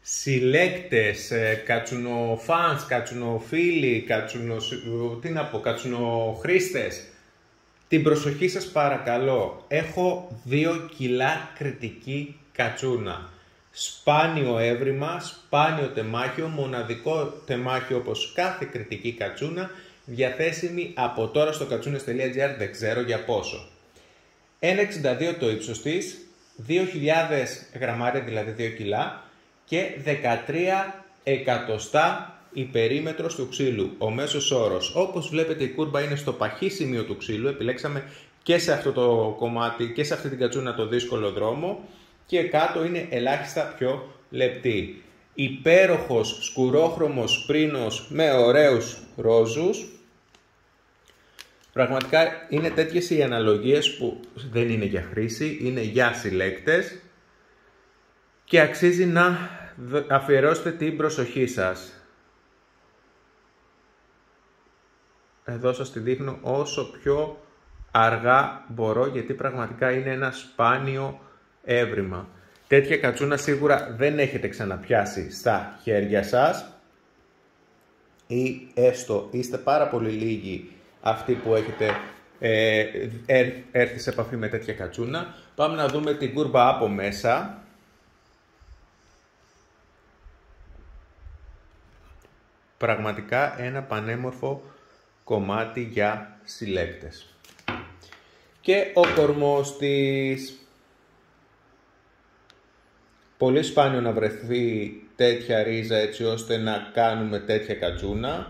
συλλέκτες, κατσουνοφάνς, κατσουνοφίλοι, κατσουνοχρήστες, την προσοχή σας παρακαλώ. Έχω 2 κιλά κρητική κατσούνα. Σπάνιο έβριμα, σπάνιο τεμάχιο, μοναδικό τεμάχιο όπως κάθε κρητική κατσούνα, διαθέσιμη από τώρα στο κατσούνες.gr, δεν ξέρω για πόσο. 1,62 το ύψος της, 2.000 γραμμάρια, δηλαδή 2 κιλά, και 13 εκατοστά η περίμετρος του ξύλου, ο μέσος όρος. Όπως βλέπετε η κούρμπα είναι στο παχύ σημείο του ξύλου, επιλέξαμε και σε αυτό το κομμάτι και σε αυτή την κατσούνα το δύσκολο δρόμο, και κάτω είναι ελάχιστα πιο λεπτή. Υπέροχος σκουρόχρωμος πρίνος με ωραίους ρόζους. Πραγματικά είναι τέτοιες οι αναλογίες που δεν είναι για χρήση, είναι για συλλέκτες και αξίζει να αφιερώσετε την προσοχή σας. Εδώ σας τη δείχνω όσο πιο αργά μπορώ, γιατί πραγματικά είναι ένα σπάνιο έβριμα. Τέτοια κατσούνα σίγουρα δεν έχετε ξαναπιάσει στα χέρια σας, ή έστω είστε πάρα πολύ λίγοι αυτοί που έχετε έρθει σε επαφή με τέτοια κατσούνα. Πάμε να δούμε την κούρμπα από μέσα. Πραγματικά ένα πανέμορφο κομμάτι για συλλέκτες. Και ο κορμός της. Πολύ σπάνιο να βρεθεί τέτοια ρίζα έτσι ώστε να κάνουμε τέτοια κατσούνα.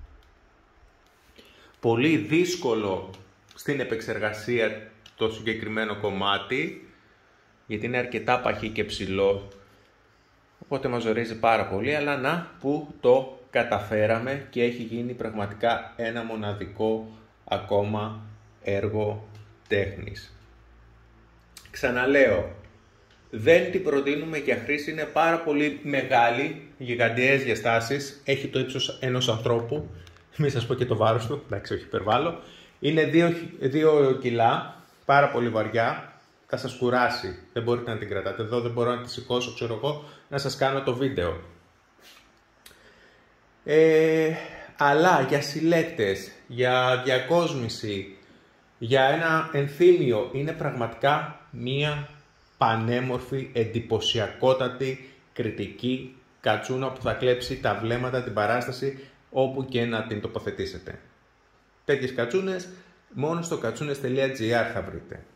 Πολύ δύσκολο στην επεξεργασία το συγκεκριμένο κομμάτι, γιατί είναι αρκετά παχύ και ψηλό, οπότε μας ζορίζει πάρα πολύ, αλλά να που το καταφέραμε και έχει γίνει πραγματικά ένα μοναδικό ακόμα έργο τέχνης. Ξαναλέω, δεν την προτείνουμε για χρήση, είναι πάρα πολύ μεγάλη, γιγαντιαίες διαστάσεις, έχει το ύψος ενός ανθρώπου, μην σας πω και το βάρος του, εντάξει όχι υπερβάλλω. Είναι 2 κιλά, πάρα πολύ βαριά, θα σας κουράσει, δεν μπορείτε να την κρατάτε εδώ, δεν μπορώ να τη σηκώσω, ξέρω εγώ, να σας κάνω το βίντεο. Αλλά για συλλέκτες, για διακόσμηση, για ένα ενθύμιο, είναι πραγματικά μία πανέμορφη, εντυπωσιακότατη κρητική κατσούνα που θα κλέψει τα βλέμματα, την παράσταση, όπου και να την τοποθετήσετε. Τέτοιες κατσούνες μόνο στο κατσούνες.gr θα βρείτε.